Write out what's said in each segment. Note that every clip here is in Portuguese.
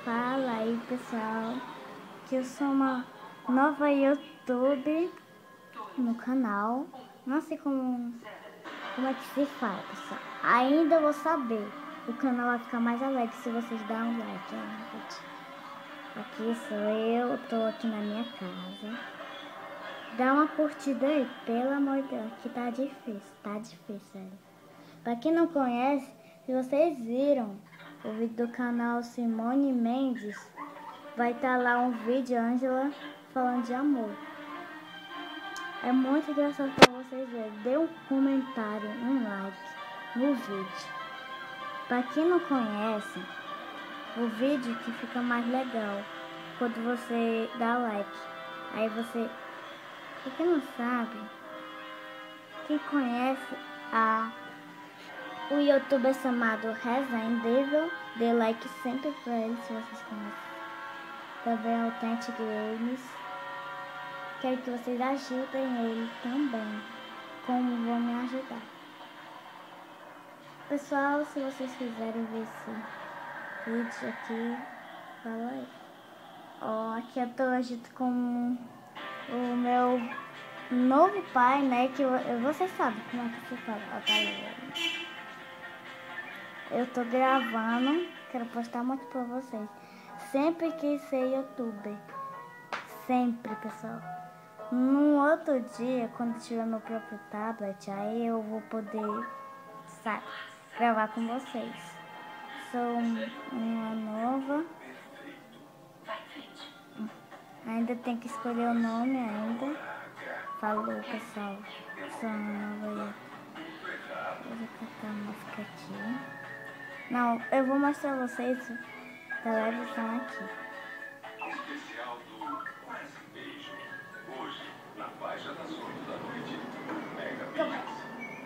Fala aí, pessoal, que eu sou uma nova YouTube no canal. Não sei como é que se fala, pessoal. Ainda vou saber. O canal vai ficar mais alegre se vocês darem um like. Aqui sou eu, tô aqui na minha casa. Dá uma curtida aí, pelo amor de Deus, que tá difícil, sério. Pra quem não conhece, se vocês viram o vídeo do canal Simone Mendes, vai estar lá um vídeo, Ângela, falando de amor. É muito engraçado pra vocês verem. Dê um comentário, um like no vídeo. Pra quem não conhece, o vídeo que fica mais legal quando você dá like. Aí você... Pra quem não sabe, quem conhece o youtuber chamado Resident Evil, dê like sempre pra ele se vocês conhecem. Também Authentic Games. Quero que vocês ajudem ele também, como vão me ajudar. Pessoal, se vocês quiserem ver esse vídeo aqui, fala aí. Ó, aqui eu tô hoje com o meu novo pai, né, que vocês sabem como é que se fala. Ó, tá ali. Eu tô gravando, quero postar muito pra vocês. Sempre quis ser youtuber. Sempre, pessoal. Num outro dia, quando tiver meu próprio tablet, aí eu vou poder, sabe, gravar com vocês. Sou uma nova. Ainda tem que escolher o nome ainda. Falou, pessoal. Sou uma nova. Eu vou cantar a música aqui. Não, eu vou mostrar a vocês a televisão aqui. Especial do Quase Beijo. Hoje, na faixa das 8 da noite, Mega Beijos.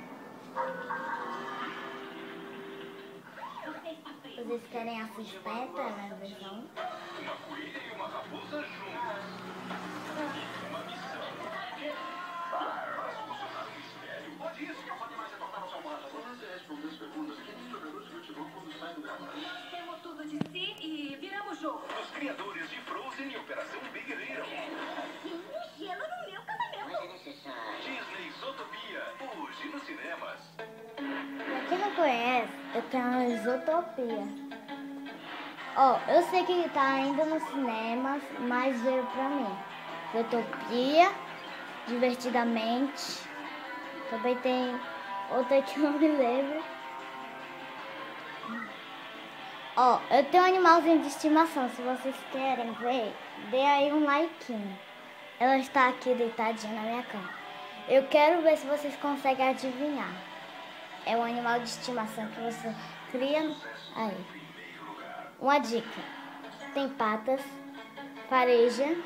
Vocês querem assistir a televisão? Uma coelha e uma raposa juntas. Uma missão. Para solucionar um mistério. Pode isso, que eu faço mais retornar ao almoço. Quando você responder as perguntas, aqueles jogadores de futebol quando saem do gramado. Nós temos tudo de si e viramos o jogo. Os criadores de Frozen e Operação Big Hero. Gelo no meu casamento. Disney Zootopia. Hoje nos cinemas. Pra quem não conhece, eu tenho a Zootopia. Ó, eu sei que tá ainda nos cinemas, mas veio pra mim. Zootopia, Divertidamente. Também tem outra que eu não me lembro. Ó, eu tenho um animalzinho de estimação. Se vocês querem ver, dê aí um like. Ela está aqui deitadinha na minha cama. Eu quero ver se vocês conseguem adivinhar. É um animal de estimação que você cria. Aí. Uma dica. Tem patas, fareja.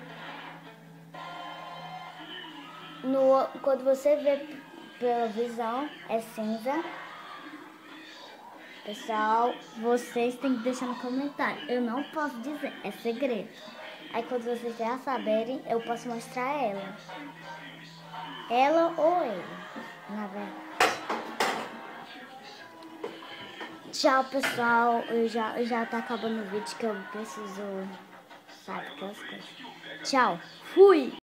Quando você vê pela visão, é cinza. Pessoal, vocês têm que deixar no comentário. Eu não posso dizer, é segredo. Aí quando vocês já saberem, eu posso mostrar ela. Ela ou ele, na verdade. Tchau, pessoal. Já tá acabando o vídeo que eu preciso, sabe, aquelas coisas. Tchau. Fui!